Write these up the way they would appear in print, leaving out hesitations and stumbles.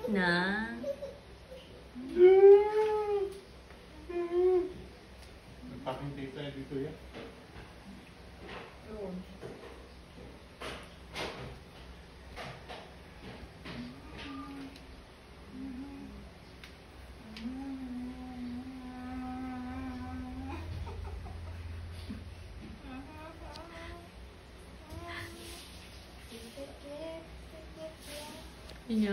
na. Nagpakintay tayo dito yan. Oo. Inyo.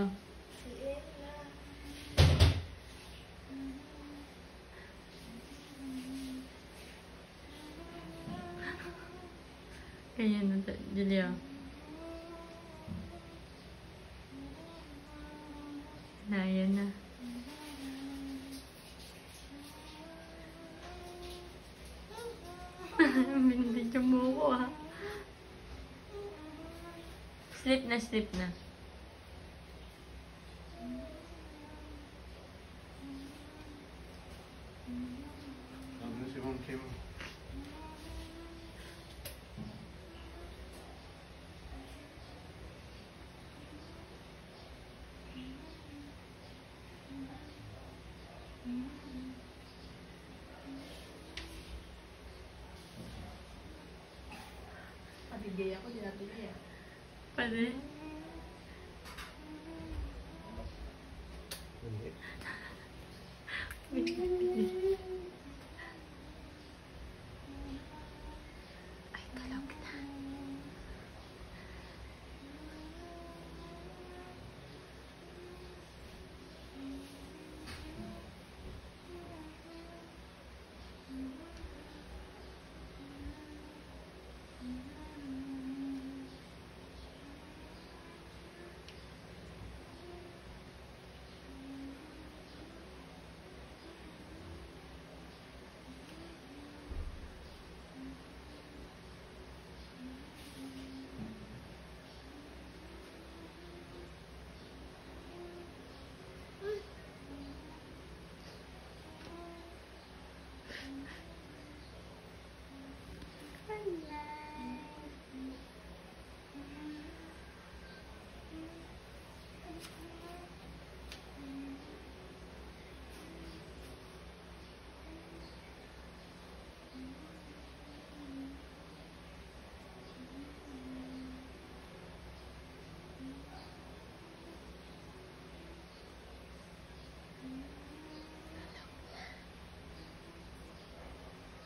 Kaya na, Julia. Na, yan na. Binibidyo mo ko, ha? Sleep na, sleep na. Ano si Ma'am Kim? Pabigay ako, di natin niya. Pwede. Ay, tulog na.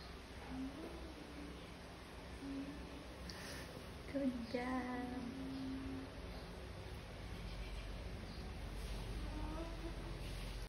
Good job.